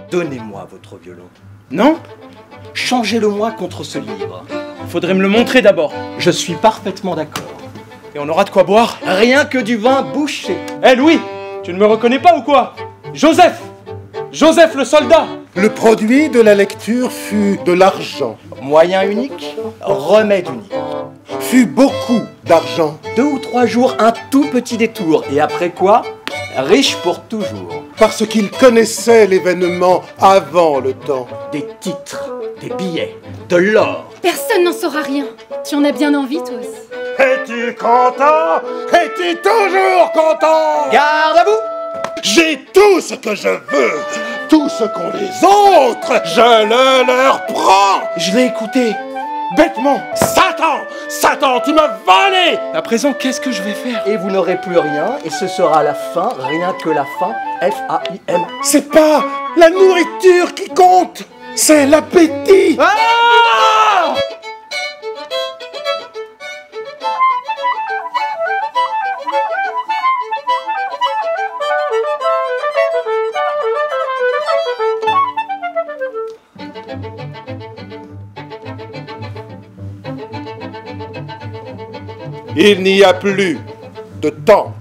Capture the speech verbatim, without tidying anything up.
Donnez-moi votre violon. Non? Changez-le-moi contre ce livre. Faudrait me le montrer d'abord. Je suis parfaitement d'accord. Et on aura de quoi boire? Rien que du vin bouché. Eh Louis, tu ne me reconnais pas ou quoi? Joseph! Joseph le soldat! Le produit de la lecture fut de l'argent. Moyen unique, remède unique. Fut beaucoup d'argent. Deux ou trois jours, un tout petit détour. Et après quoi? Riche pour toujours. Parce qu'il connaissait l'événement avant le temps. Des titres, des billets, de l'or. Personne n'en saura rien. Tu en as bien envie, toi aussi. Es-tu content? Es-tu toujours content? Garde à vous! J'ai tout ce que je veux. Tout ce qu'ont les autres, je le leur prends. Je l'ai écouté. Bêtement. Satan! Satan, tu m'as volé! À présent, qu'est-ce que je vais faire? Et vous n'aurez plus rien, et ce sera la fin, rien que la fin, F A I M. C'est pas la nourriture qui compte, c'est l'appétit! Ah! Il n'y a plus de temps.